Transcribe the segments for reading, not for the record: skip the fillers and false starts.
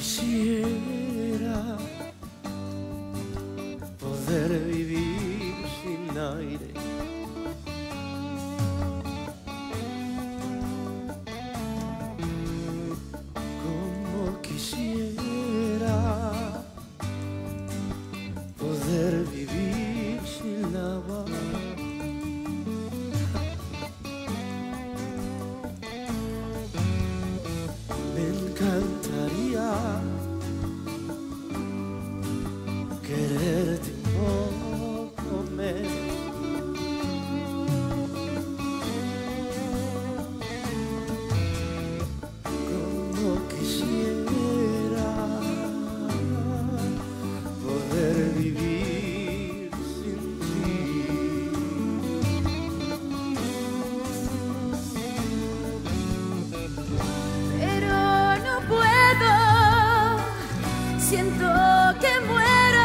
quisiera poder vivir sin aire. Como quisiera poder vivir sin agua. Me encantaría quererte un poco menos. Como quisiera poder vivir sin ti. Pero no puedo, siento que muero.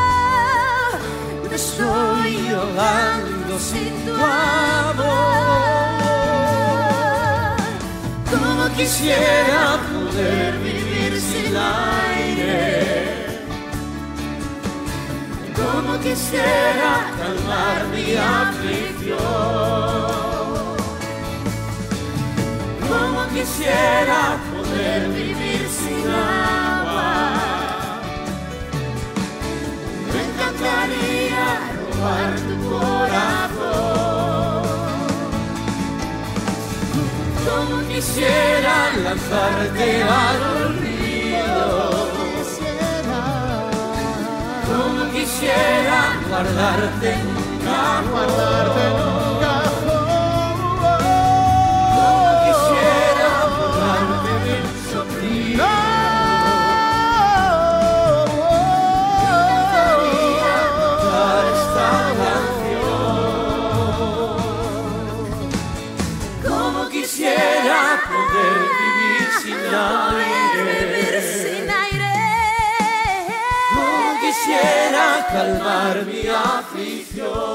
Me estoy ahogando sin tu amor. Como Quisiera poder vivir sin aire. Como quisiera calmar mi aflicción. Como quisiera poder vivir sin agua. Me encantaría robar tu corazón. Como quisiera lanzarte al olvido. Como quisiera guardarte en un cajón. Como quisiera borrarte del sonido. Como quisiera poder vivir sin aire. Como quisiera calmar mi aflicción.